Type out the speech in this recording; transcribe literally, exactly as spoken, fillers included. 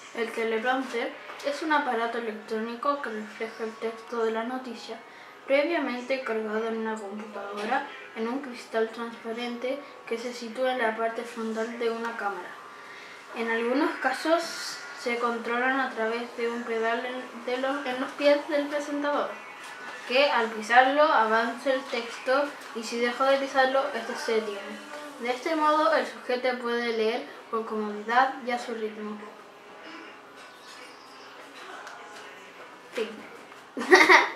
El teleprompter es un aparato electrónico que refleja el texto de la noticia previamente cargado en una computadora en un cristal transparente que se sitúa en la parte frontal de una cámara. En algunos casos se controlan a través de un pedal de los, en los pies del presentador, que al pisarlo avanza el texto y si dejo de pisarlo, este se detiene. De este modo el sujeto puede leer con comodidad y a su ritmo. Fin.